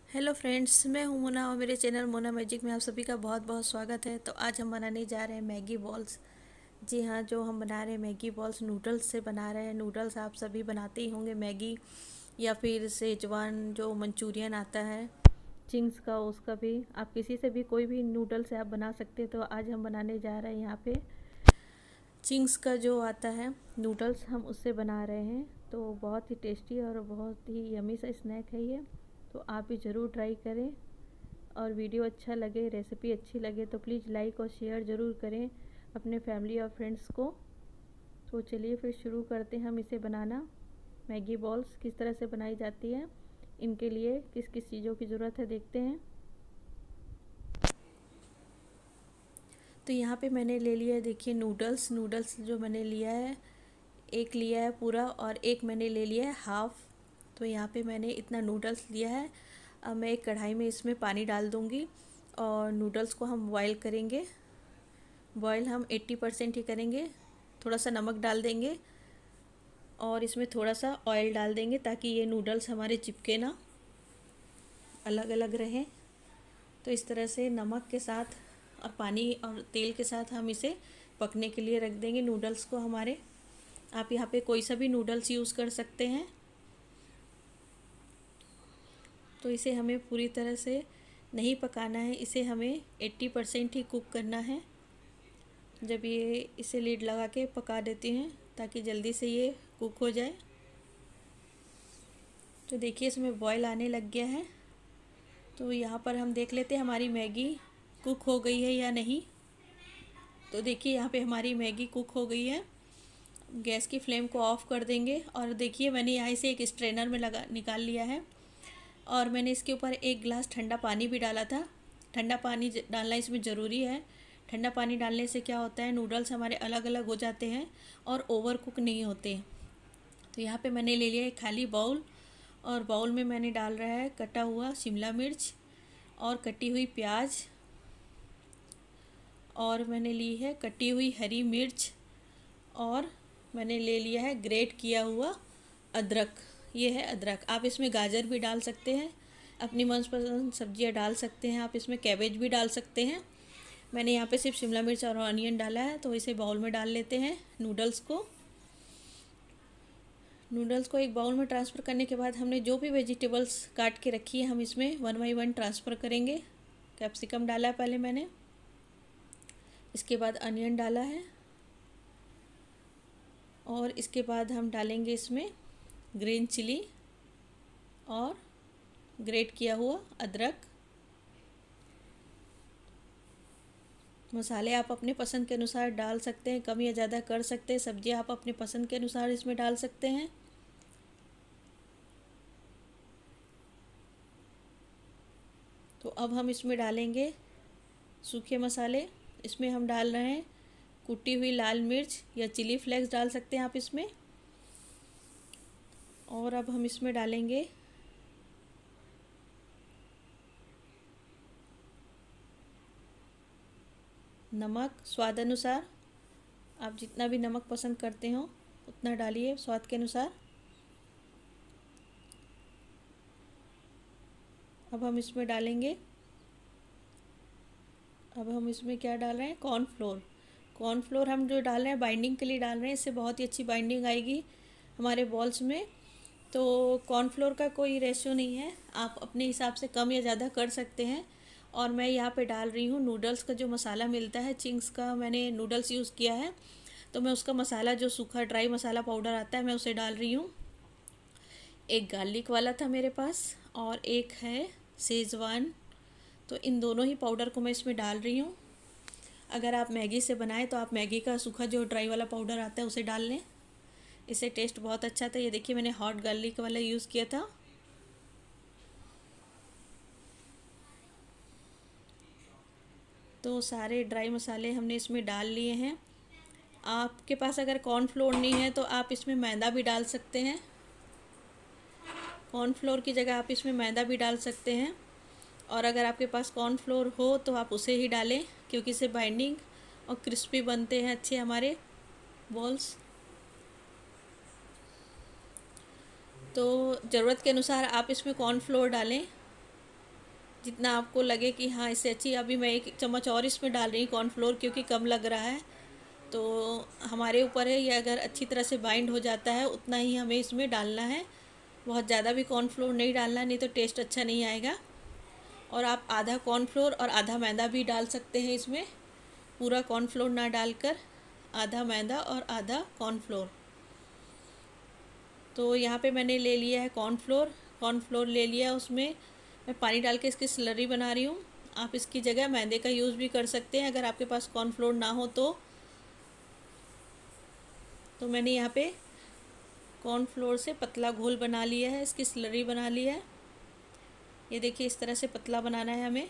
Hello friends, मैं हूं मोना और मेरे चैनल मोना मैजिक में आप सभी का बहुत बहुत स्वागत है। तो आज हम बनाने जा रहे हैं मैगी बॉल्स। जी हाँ, जो हम बना रहे हैं मैगी बॉल्स नूडल्स से बना रहे हैं। नूडल्स आप सभी बनाते ही होंगे, मैगी या फिर सेजवान जो मंचूरियन आता है चिंग्स का, उसका भी आप किसी से भी कोई भी नूडल से आप बना सकते हैं। तो आज हम बनाने जा रहे हैं यहाँ पे चिंग्स का जो आता है नूडल्स, हम उससे बना रहे हैं। तो बहुत ही टेस्टी और बहुत ही यमी सा स्नैक है ये। तो आप भी ज़रूर ट्राई करें, और वीडियो अच्छा लगे, रेसिपी अच्छी लगे तो प्लीज़ लाइक और शेयर ज़रूर करें अपने फैमिली और फ्रेंड्स को। तो चलिए फिर शुरू करते हैं हम इसे बनाना। मैगी बॉल्स किस तरह से बनाई जाती है, इनके लिए किस किस चीज़ों की ज़रूरत है देखते हैं। तो यहाँ पे मैंने ले लिया है, देखिए नूडल्स। नूडल्स जो मैंने लिया है, एक लिया है पूरा और एक मैंने ले लिया है हाफ़। तो यहाँ पे मैंने इतना नूडल्स लिया है। अब मैं एक कढ़ाई में इसमें पानी डाल दूँगी और नूडल्स को हम बॉईल करेंगे। बॉईल हम 80% ही करेंगे। थोड़ा सा नमक डाल देंगे और इसमें थोड़ा सा ऑयल डाल देंगे ताकि ये नूडल्स हमारे चिपके ना, अलग अलग रहें। तो इस तरह से नमक के साथ और पानी और तेल के साथ हम इसे पकने के लिए रख देंगे नूडल्स को हमारे। आप यहाँ पे कोई सा भी नूडल्स यूज़ कर सकते हैं। तो इसे हमें पूरी तरह से नहीं पकाना है, इसे हमें 80% ही कुक करना है। जब ये इसे लीड लगा के पका देती हैं ताकि जल्दी से ये कुक हो जाए। तो देखिए इसमें बॉयल आने लग गया है। तो यहाँ पर हम देख लेते हैं हमारी मैगी कुक हो गई है या नहीं। तो देखिए यहाँ पे हमारी मैगी कुक हो गई है। गैस की फ्लेम को ऑफ़ कर देंगे और देखिए मैंने यहाँ से एक स्ट्रेनर में लगा निकाल लिया है और मैंने इसके ऊपर एक गिलास ठंडा पानी भी डाला था। ठंडा पानी डालना इसमें ज़रूरी है। ठंडा पानी डालने से क्या होता है, नूडल्स हमारे अलग अलग हो जाते हैं और ओवर कुक नहीं होते। तो यहाँ पे मैंने ले लिया एक खाली बाउल और बाउल में मैंने डाल रहा है कटा हुआ शिमला मिर्च और कटी हुई प्याज, और मैंने ली है कटी हुई हरी मिर्च, और मैंने ले लिया है ग्रेट किया हुआ अदरक। ये है अदरक। आप इसमें गाजर भी डाल सकते हैं, अपनी मनपसंद सब्जियां डाल सकते हैं। आप इसमें कैबेज भी डाल सकते हैं। मैंने यहाँ पे सिर्फ शिमला मिर्च और ऑनियन डाला है। तो इसे बाउल में डाल लेते हैं नूडल्स को। नूडल्स को एक बाउल में ट्रांसफ़र करने के बाद हमने जो भी वेजिटेबल्स काट के रखी है हम इसमें 1 बाई 1 ट्रांसफ़र करेंगे। कैप्सिकम डाला है पहले मैंने, इसके बाद अनियन डाला है, और इसके बाद हम डालेंगे इसमें ग्रीन चिली और ग्रेट किया हुआ अदरक। मसाले आप अपने पसंद के अनुसार डाल सकते हैं, कम या ज़्यादा कर सकते हैं। सब्जियां आप अपने पसंद के अनुसार इसमें डाल सकते हैं। तो अब हम इसमें डालेंगे सूखे मसाले। इसमें हम डाल रहे हैं कुटी हुई लाल मिर्च या चिली फ्लेक्स डाल सकते हैं आप इसमें। और अब हम इसमें डालेंगे नमक स्वाद अनुसार। आप जितना भी नमक पसंद करते हो उतना डालिए स्वाद के अनुसार। अब हम इसमें डालेंगे, अब हम इसमें क्या डाल रहे हैं, कॉर्नफ्लोर। कॉर्नफ्लोर हम जो डाल रहे हैं बाइंडिंग के लिए डाल रहे हैं, इससे बहुत ही अच्छी बाइंडिंग आएगी हमारे बॉल्स में। तो कॉर्नफ्लोर का कोई रेशियो नहीं है, आप अपने हिसाब से कम या ज़्यादा कर सकते हैं। और मैं यहाँ पे डाल रही हूँ नूडल्स का जो मसाला मिलता है चिंग्स का, मैंने नूडल्स यूज़ किया है तो मैं उसका मसाला जो सूखा ड्राई मसाला पाउडर आता है मैं उसे डाल रही हूँ। एक गार्लिक वाला था मेरे पास और एक है शेज़वान। तो इन दोनों ही पाउडर को मैं इसमें डाल रही हूँ। अगर आप मैगी से बनाएं तो आप मैगी का सूखा जो ड्राई वाला पाउडर आता है उसे डाल लें, इससे टेस्ट बहुत अच्छा था। ये देखिए मैंने हॉट गार्लिक वाला यूज़ किया था। तो सारे ड्राई मसाले हमने इसमें डाल लिए हैं। आपके पास अगर कॉर्नफ्लोर नहीं है तो आप इसमें मैदा भी डाल सकते हैं। कॉर्नफ्लोर की जगह आप इसमें मैदा भी डाल सकते हैं। और अगर आपके पास कॉर्नफ्लोर हो तो आप उसे ही डालें, क्योंकि इससे बाइंडिंग और क्रिस्पी बनते हैं अच्छे हमारे बॉल्स। तो ज़रूरत के अनुसार आप इसमें कॉर्नफ्लोर डालें। जितना आपको लगे कि हाँ इससे अच्छी। अभी मैं 1 चम्मच और इसमें डाल रही हूँ कॉर्नफ्लोर, क्योंकि कम लग रहा है। तो हमारे ऊपर है, ये अगर अच्छी तरह से बाइंड हो जाता है उतना ही हमें इसमें डालना है। बहुत ज़्यादा भी कॉर्नफ्लोर नहीं डालना, नहीं तो टेस्ट अच्छा नहीं आएगा। और आप आधा कॉर्नफ्लोर और आधा मैदा भी डाल सकते हैं इसमें, पूरा कॉर्नफ्लोर ना डालकर आधा मैदा और आधा कॉर्नफ्लोर। तो यहाँ पे मैंने ले लिया है कॉर्नफ्लोर। कॉर्नफ्लोर ले लिया, उसमें मैं पानी डाल के इसकी स्लरी बना रही हूँ। आप इसकी जगह मैदे का यूज़ भी कर सकते हैं अगर आपके पास कॉर्नफ्लोर ना हो तो मैंने यहाँ पे कॉर्नफ्लोर से पतला घोल बना लिया है, इसकी स्लरी बना ली है। ये देखिए इस तरह से पतला बनाना है हमें,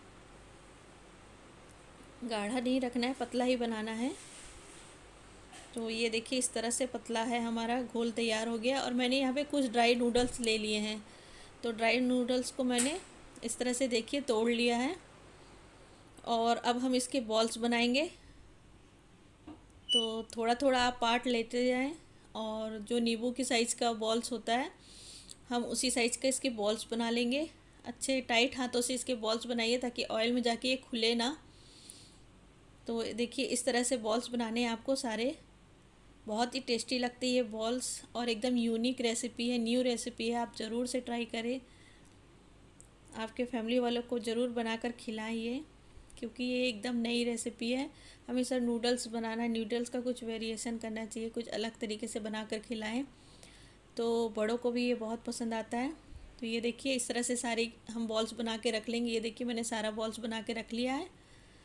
गाढ़ा नहीं रखना है, पतला ही बनाना है। तो ये देखिए इस तरह से पतला है, हमारा घोल तैयार हो गया। और मैंने यहाँ पे कुछ ड्राई नूडल्स ले लिए हैं। तो ड्राई नूडल्स को मैंने इस तरह से देखिए तोड़ लिया है। और अब हम इसके बॉल्स बनाएंगे। तो थोड़ा थोड़ा आप पार्ट लेते जाएं, और जो नींबू की साइज़ का बॉल्स होता है हम उसी साइज़ का इसके बॉल्स बना लेंगे। अच्छे टाइट हाथों से इसके बॉल्स बनाइए ताकि ऑयल में जाके ये खुले ना। तो देखिए इस तरह से बॉल्स बनाने हैं आपको सारे। बहुत ही टेस्टी लगती है ये बॉल्स, और एकदम यूनिक रेसिपी है, न्यू रेसिपी है। आप ज़रूर से ट्राई करें, आपके फैमिली वालों को ज़रूर बनाकर खिलाइए, क्योंकि ये एकदम नई रेसिपी है। हमेशा नूडल्स बनाना, नूडल्स का कुछ वेरिएशन करना चाहिए, कुछ अलग तरीके से बनाकर खिलाएं, तो बड़ों को भी ये बहुत पसंद आता है। तो ये देखिए इस तरह से सारी हम बॉल्स बना के रख लेंगे। ये देखिए मैंने सारा बॉल्स बना के रख लिया है।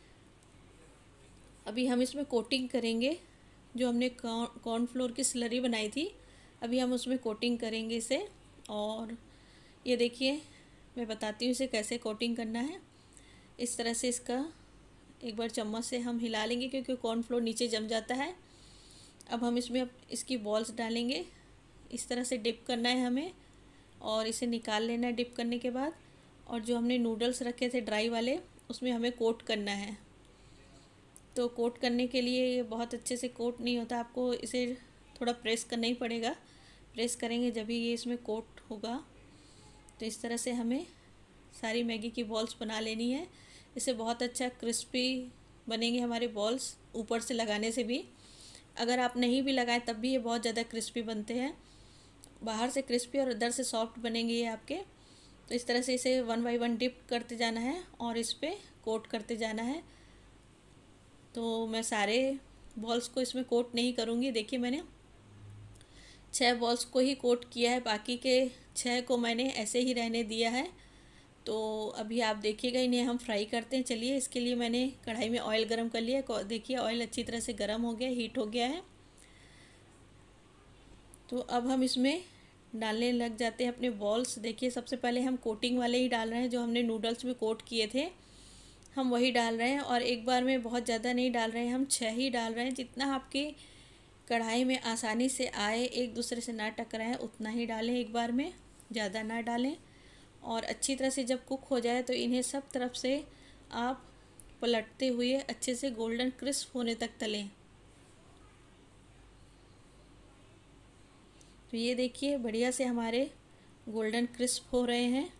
अभी हम इसमें कोटिंग करेंगे, जो हमने कॉर्नफ्लोर की स्लरी बनाई थी, अभी हम उसमें कोटिंग करेंगे इसे। और ये देखिए मैं बताती हूँ इसे कैसे कोटिंग करना है। इस तरह से इसका एक बार चम्मच से हम हिला लेंगे, क्योंकि कॉर्नफ्लोर नीचे जम जाता है। अब हम इसमें इसकी बॉल्स डालेंगे। इस तरह से डिप करना है हमें, और इसे निकाल लेना है डिप करने के बाद। और जो हमने नूडल्स रखे थे ड्राई वाले, उसमें हमें कोट करना है। तो कोट करने के लिए ये बहुत अच्छे से कोट नहीं होता, आपको इसे थोड़ा प्रेस करना ही पड़ेगा। प्रेस करेंगे जब भी ये इसमें कोट होगा। तो इस तरह से हमें सारी मैगी की बॉल्स बना लेनी है। इससे बहुत अच्छा क्रिस्पी बनेंगे हमारे बॉल्स, ऊपर से लगाने से भी। अगर आप नहीं भी लगाएं तब भी ये बहुत ज़्यादा क्रिस्पी बनते हैं, बाहर से क्रिस्पी और अंदर से सॉफ्ट बनेंगे ये आपके। तो इस तरह से इसे 1 बाय 1 डिप करते जाना है और इस पर कोट करते जाना है। तो मैं सारे बॉल्स को इसमें कोट नहीं करूँगी। देखिए मैंने 6 बॉल्स को ही कोट किया है, बाकी के 6 को मैंने ऐसे ही रहने दिया है। तो अभी आप देखिएगा, इन्हें हम फ्राई करते हैं। चलिए, इसके लिए मैंने कढ़ाई में ऑयल गरम कर लिया। देखिए ऑयल अच्छी तरह से गरम हो गया, हीट हो गया है। तो अब हम इसमें डालने लग जाते हैं अपने बॉल्स। देखिए सबसे पहले हम कोटिंग वाले ही डाल रहे हैं, जो हमने नूडल्स में कोट किए थे हम वही डाल रहे हैं। और एक बार में बहुत ज़्यादा नहीं डाल रहे हैं, हम 6 ही डाल रहे हैं। जितना आपकी कढ़ाई में आसानी से आए, एक दूसरे से ना टकराएं, उतना ही डालें एक बार में, ज़्यादा ना डालें। और अच्छी तरह से जब कुक हो जाए तो इन्हें सब तरफ से आप पलटते हुए अच्छे से गोल्डन क्रिस्प होने तक तलें। तो ये देखिए बढ़िया से हमारे गोल्डन क्रिस्प हो रहे हैं।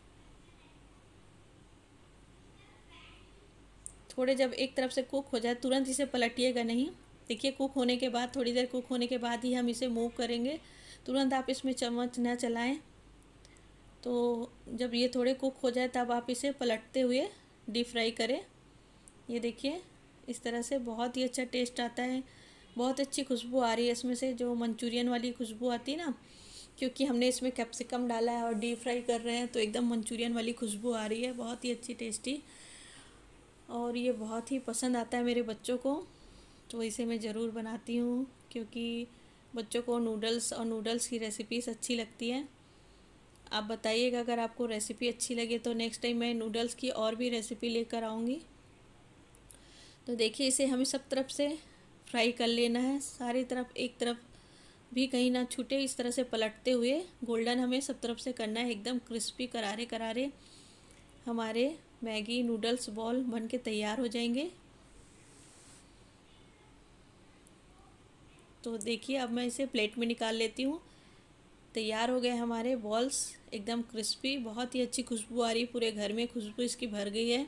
थोड़े जब एक तरफ से कुक हो जाए तुरंत इसे पलटिएगा नहीं। देखिए कुक होने के बाद, थोड़ी देर कुक होने के बाद ही हम इसे मूव करेंगे, तुरंत आप इसमें चम्मच ना चलाएं। तो जब ये थोड़े कुक हो जाए तब आप इसे पलटते हुए डीप फ्राई करें। ये देखिए इस तरह से बहुत ही अच्छा टेस्ट आता है, बहुत अच्छी खुशबू आ रही है इसमें से, जो मंचूरियन वाली खुशबू आती है ना, क्योंकि हमने इसमें कैप्सिकम डाला है और डीप फ्राई कर रहे हैं, तो एकदम मंचूरियन वाली खुशबू आ रही है, बहुत ही अच्छी टेस्टी। और ये बहुत ही पसंद आता है मेरे बच्चों को, तो इसे मैं ज़रूर बनाती हूँ, क्योंकि बच्चों को नूडल्स और नूडल्स की रेसिपीज़ अच्छी लगती हैं। आप बताइएगा अगर आपको रेसिपी अच्छी लगे तो नेक्स्ट टाइम मैं नूडल्स की और भी रेसिपी लेकर आऊँगी। तो देखिए इसे हमें सब तरफ से फ्राई कर लेना है, सारी तरफ, एक तरफ भी कहीं ना छूटे, इस तरह से पलटते हुए गोल्डन हमें सब तरफ से करना है, एकदम क्रिस्पी करारे करारे हमारे मैगी नूडल्स बॉल बन के तैयार हो जाएंगे। तो देखिए अब मैं इसे प्लेट में निकाल लेती हूँ। तैयार हो गए हमारे बॉल्स, एकदम क्रिस्पी। बहुत ही अच्छी खुशबू आ रही, पूरे घर में खुशबू इसकी भर गई है।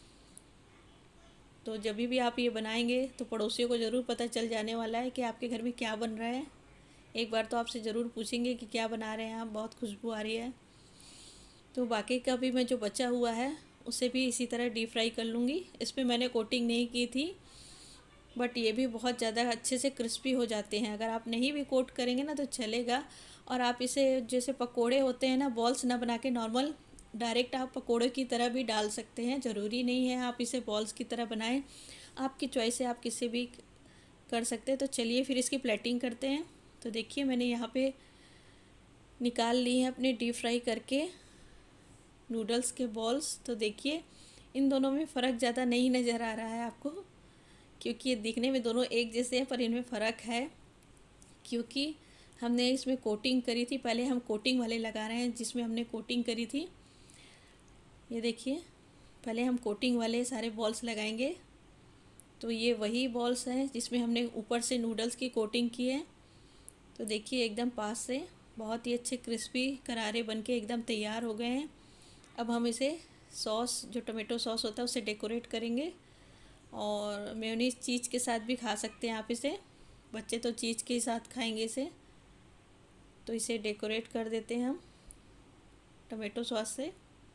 तो जब भी आप ये बनाएंगे तो पड़ोसियों को ज़रूर पता चल जाने वाला है कि आपके घर में क्या बन रहा है। एक बार तो आपसे ज़रूर पूछेंगे कि क्या बना रहे हैं आप, बहुत खुशबू आ रही है। तो बाकी का भी मैं जो बचा हुआ है उसे भी इसी तरह डीप फ्राई कर लूँगी। इसमें मैंने कोटिंग नहीं की थी, बट ये भी बहुत ज़्यादा अच्छे से क्रिस्पी हो जाते हैं। अगर आप नहीं भी कोट करेंगे ना तो चलेगा। और आप इसे जैसे पकोड़े होते हैं ना, बॉल्स ना बना के नॉर्मल डायरेक्ट आप पकोड़े की तरह भी डाल सकते हैं। ज़रूरी नहीं है आप इसे बॉल्स की तरह बनाएं, आपकी चॉइस है, आप किसी भी कर सकते हैं। तो चलिए फिर इसकी प्लेटिंग करते हैं। तो देखिए मैंने यहाँ पे निकाल ली है अपने डीप फ्राई करके नूडल्स के बॉल्स। तो देखिए इन दोनों में फ़र्क ज़्यादा नहीं नज़र आ रहा है आपको, क्योंकि ये दिखने में दोनों एक जैसे हैं, पर इनमें फ़र्क है क्योंकि हमने इसमें कोटिंग करी थी। पहले हम कोटिंग वाले लगा रहे हैं जिसमें हमने कोटिंग करी थी। ये देखिए पहले हम कोटिंग वाले सारे बॉल्स लगाएंगे। तो ये वही बॉल्स हैं जिसमें हमने ऊपर से नूडल्स की कोटिंग की है। तो देखिए एकदम पास से बहुत ही अच्छे क्रिस्पी करारे बनके एकदम तैयार हो गए हैं। अब हम इसे सॉस, जो टोमेटो सॉस होता है उससे डेकोरेट करेंगे, और मेयोनीज चीज़ के साथ भी खा सकते हैं आप इसे। बच्चे तो चीज़ के साथ खाएंगे इसे। तो इसे डेकोरेट कर देते हैं हम टोमेटो सॉस से।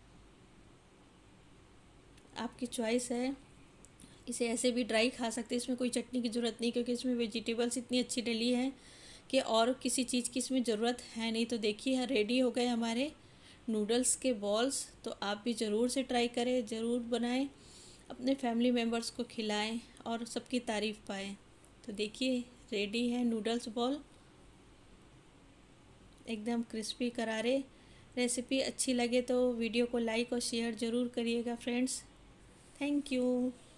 आपकी चॉइस है, इसे ऐसे भी ड्राई खा सकते हैं, इसमें कोई चटनी की ज़रूरत नहीं, क्योंकि इसमें वेजिटेबल्स इतनी अच्छी डली हैं कि और किसी चीज़ की इसमें ज़रूरत है नहीं। तो देखिए रेडी हो गए हमारे नूडल्स के बॉल्स। तो आप भी ज़रूर से ट्राई करें, ज़रूर बनाएं, अपने फैमिली मेम्बर्स को खिलाएं और सबकी तारीफ़ पाएं। तो देखिए रेडी है नूडल्स बॉल, एकदम क्रिस्पी करारे। रेसिपी अच्छी लगे तो वीडियो को लाइक और शेयर ज़रूर करिएगा फ्रेंड्स। Thank you.